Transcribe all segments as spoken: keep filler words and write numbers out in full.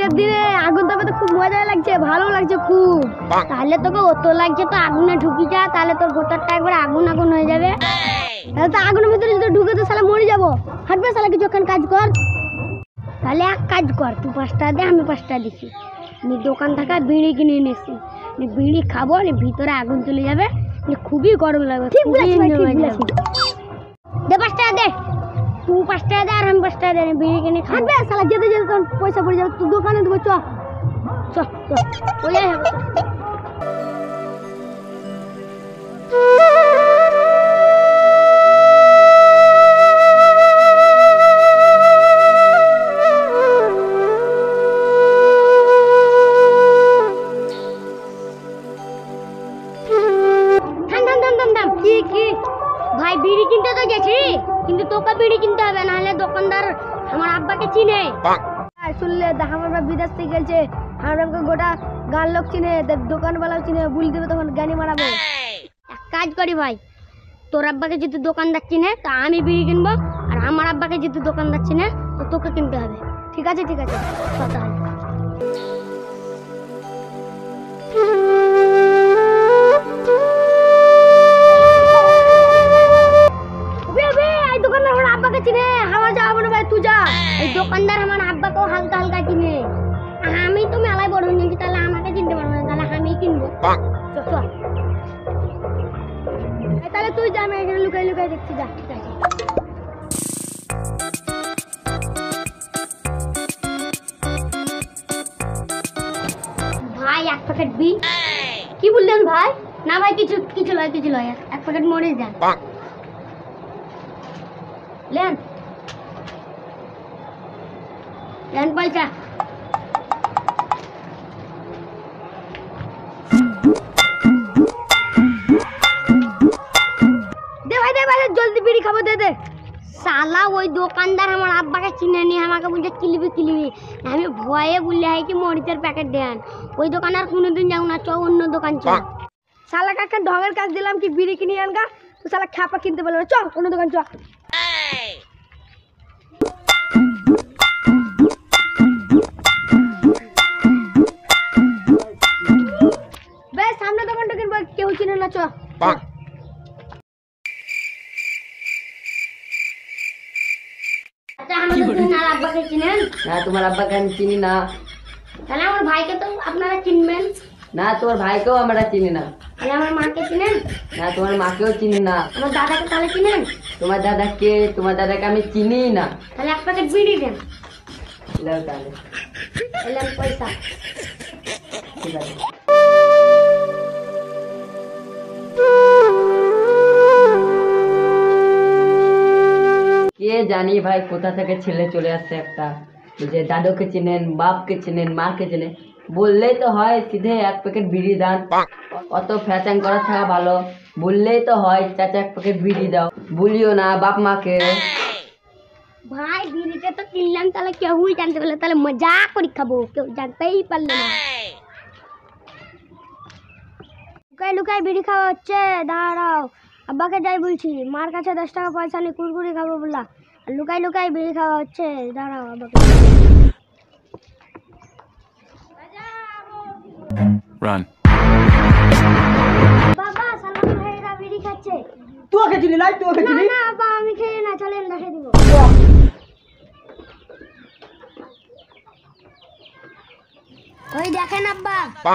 শীতের দিনে আগুন তাপাতে খুব মজা লাগছে, ভালো লাগছে খুব। তাহলে তোকে অত লাগছে তো আগুনে ঢুকি যা, তাহলে তোর গোটারটা একবার আগুন আগুন হয়ে যাবে। তাহলে তো আগুনের ভিতরে যদি ঢুকে তো শালা মরে যাবো। হাঁটবে শালা কিছু ওখানে কাজ কর। তাহলে এক কাজ কর, তুই পাঁচটা দে, আমি পাঁচটা দিছি। নি দোকান থেকে বিড়ি কিনে এনেছি, নি বিড়ি খাবো, নি ভিতরে আগুন চলে যাবে, নি খুবই গরম লাগবে। ঠিক বলেছিস ভাই, ঠিক বলেছিস। দে পাঁচটা দে, তুই পাঁচটা দে আর আমি পাঁচটা দে, বিড়ি কিনে খাবে। শালা যেতে যেতে তোর পয়সা পড়ে যাবে, তুই দোকানে দেবো। চ চ চ ওই যাই হবে। ভাই বিড়ি কিনতে তো গেছি, কিন্তু তোকে বিড়ি কিনতে হবে, নাহলে দোকানদার আমার আব্বাকে চিনে। শুনলে আমার বিদেশ থেকে গেছে, আমাকে গোটা গান লোক চিনে, দোকানওয়ালাও চিনে, বলে দেবে, তখন গানি মারাবে। এক কাজ করি ভাই, তোর আব্বাকে যদি দোকানদার চিনে তা আমি বিড়ি কিনবো, আর আমার আব্বাকে যদি দোকানদার চিনে তো তোকে কিনতে হবে। ঠিক আছে ঠিক আছে, কথা হয়। দোকানদার আমার আব্বাকেও হালকা হালকা চিনে, আমি তো মেলায় বড় নিয়েছি, তাহলে আমাকে চিনতে পারবো না, তাহলে আমি কিনবো। তাহলে তুই যা, আমি এখানে লুকাই লুকাই দেখছি, যা। ঠিক আছে ভাই, এক প্যাকেট বি। কি বললেন ভাই? না ভাই, কিছু কিছু লয় কিছু লয়, এক প্যাকেট মরিচ দেন। লেন লেন পয়সা। দে ভাই দে ভাই, জলদি বিড়ি খাবো, দে দে। শালা ওই দোকানদার আমার আব্বাকে চিনে নি, আমাকে বলছে কিলিবি কিলিবি, আমি ভয়ে বললে হয় কি মরিচের প্যাকেট দেন। ওই দোকান আর কোনোদিন যাও না, চ অন্য দোকান চ। শালা কাকা ঢঙের কাজ দিলাম কি বিড়ি কিনে আনগা, তো শালা খ্যাপা কিনতে পারলো, চ অন্য দোকান চ। বেশ সামনে দোকানটা কিনবো, কেউ চিনে না, চ। আব্বাকে চিনেন না? তোমার আব্বাকে আমি চিনি না। তাহলে আমার ভাইকে তো আপনারা চিনবেন না? তোমার ভাইকেও আমরা চিনি না। তাহলে আমার মাকে চিনেন না? তোমার মাকেও চিনি না। আমার দাদাকে তাহলে চিনেন? তোমার দাদাকে তোমার দাদাকে আমি চিনি না। তাহলে এক প্যাকেট বিড়ি দেন। দাও তাহলে। এলাম পয়সা। ঠিক আছে। কে জানি ভাই কোথা থেকে ছেলে চলে আসছে একটা, যে দাদুকে চিনেন, বাপকে চিনেন, মাকে চিনেন, বললেই তো হয় সিধে এক প্যাকেট বিড়ি দান। অত ফ্যাচাং করা থাকা ভালো, বললেই তো হয় চাচা এক প্যাকেট বিড়ি দাও, বলিও না বাপ মাকে। ভাই বিড়িটা তো কিনলাম, তাহলে কেউই জানতে পারলে, তাহলে মজা করে খাবো, কেউ জানতেই পারলো না। লুকাই লুকাই বিড়ি খাওয়া হচ্ছে, দাঁড়াও। আব্বাকে যাই বলছি, মার কাছে দশ টাকা পয়সা নিয়ে কুরকুরি খাবো বললা, আর লুকাই লুকাই বিড়ি খাওয়া হচ্ছে, দাঁড়াও আব্বাকে। Run. বাবা সালাম ভাইরা বিড়ি খাচ্ছে। তুই ওকে চিনি না? তুই ওকে চিনি না বাবা, আমি খেয়ে না, চলেন দেখে দিব। ওই দেখেন আব্বা।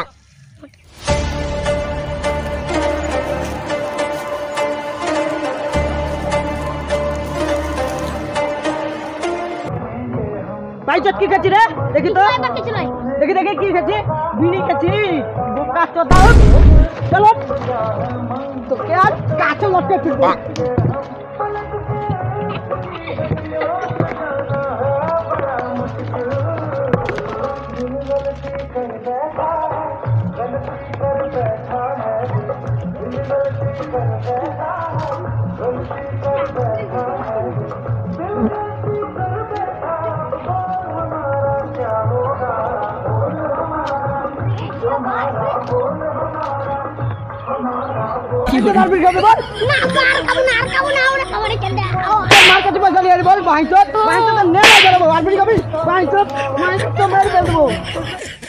ভাই চট কি খাচ্ছি রে? দেখি তো, কিছু নয়। দেখি দেখি কি খাচ্ছি। বিড়ি খাচ্ছি। বোকা চোদা, চলো তোকে আর কাছে লটকে ফিরবো। না, আর খাবো না, আর খাবো না, ওরা খাবারে কেন দেয়? পয়সা নিয়ে বল ভাই তো ভাই তো নেড়ে বেরোবো আর বিড়ি খাবি ভাই তো ভাই তো মেরে ফেলবো